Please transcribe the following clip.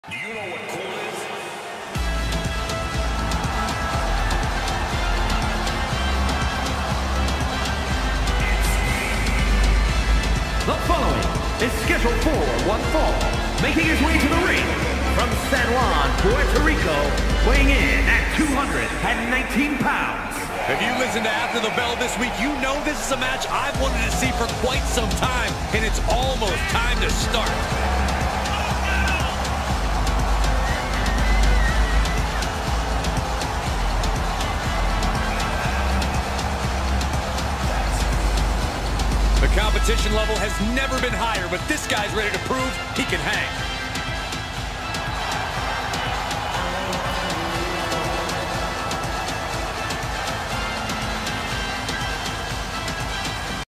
Do you know what cool is? The following is scheduled for one fall, making his way to the ring from San Juan, Puerto Rico, weighing in at 219 pounds. If you listen to After the Bell this week, you know this is a match I've wanted to see for quite some time, and it's almost time to start. The competition level has never been higher, but this guy's ready to prove he can hang.